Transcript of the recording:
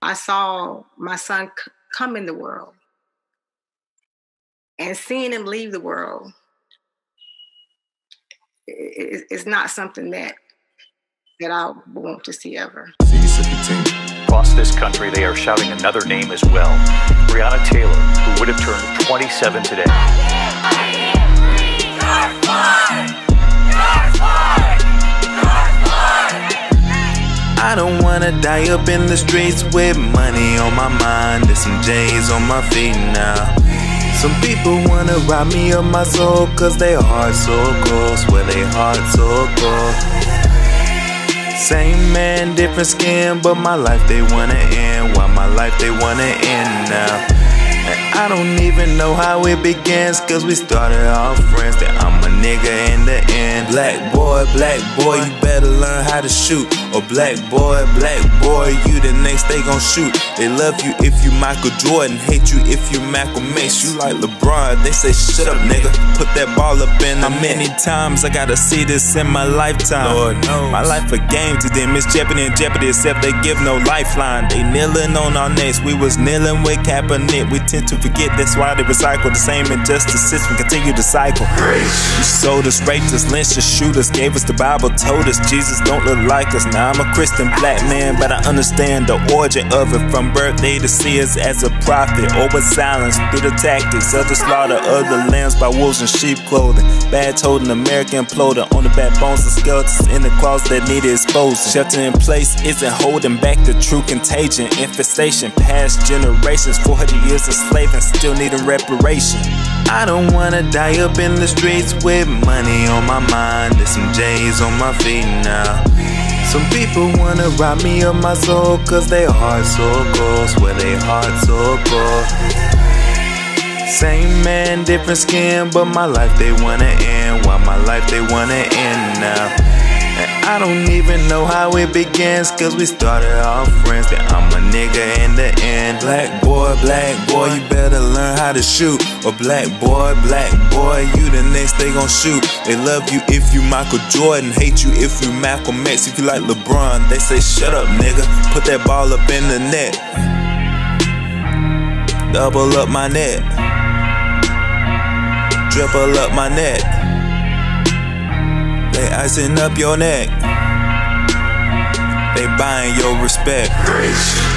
I saw my son come in the world, and seeing him leave the world is not something that I want to see ever. Across this country, they are shouting another name as well. Breonna Taylor, who would have turned 27 today. I don't wanna die up in the streets with money on my mind and some J's on my feet now. Some people wanna rob me of my soul cause they heart so cold, swear they heart so cold. Same man, different skin, but my life they wanna end. Why my life they wanna end now? And I don't even know how it begins, cause we started off friends, that I'm a nigga in the end. Black boy, you better learn how to shoot. Or black boy, you the next they gon' shoot. They love you if you Michael Jordan, hate you if you Malcolm X. You like LeBron, they say shut up nigga, put that ball up in the net. How many times I gotta see this in my lifetime? Lord knows. My life a game to them, it's Jeopardy and Jeopardy, except they give no lifeline. They kneeling on our necks, we was kneeling with Kaepernick. We tend to forget, that's why they recycle the same injustice system, continue to cycle. You sold us, raped us, lynched us, shoot us, gave us the Bible, told us Jesus don't look like us. Now I'm a Christian black man, but I understand the origin of it. From birthday to see us as a prophet, over silence through the tactics of the slaughter of the lambs by wolves in sheep clothing. Badge holding American imploding on the backbones of skeletons in the closet that needed exposing. Shelter in place isn't holding back the true contagion. Infestation past generations, 400 years of enslaving, still needing reparation. I don't wanna die up in the streets with money on my mind and some J's on my feet now. Some people wanna rob me of my soul cause they heart so cold, swear they heart so cold. Same man, different skin, but my life they wanna end. Why my life they wanna end now? And I don't even know how it begins, cause we started off friends, that I'm a nigga in the end. Black boy, you better learn how to shoot. Or black boy, you the next they gon' shoot. They love you if you Michael Jordan, hate you if you Malcolm X. If you like LeBron, they say shut up nigga, put that ball up in the net. Double up my net, triple up my net. They icing up your neck, they buying your respect.